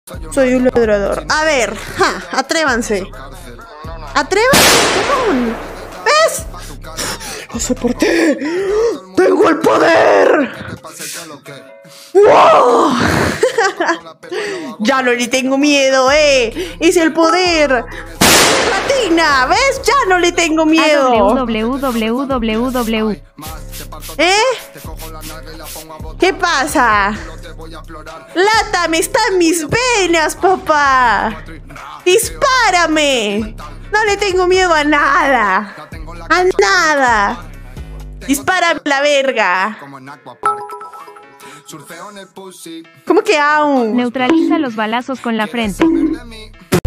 Soy un ladrador. A ver, atrévanse. Atrévanse, cabrón. ¿Ves? Lo soporté. ¡Tengo el poder! ¡Wow! Ya no le tengo miedo, es el poder. Latina, ¿ves? Ya no le tengo miedo. www. ¿Qué pasa? Látame, están mis venas, papá. Dispárame. No le tengo miedo a nada. A nada. Dispárame la verga. ¿Cómo que aún? Neutraliza los balazos con la frente.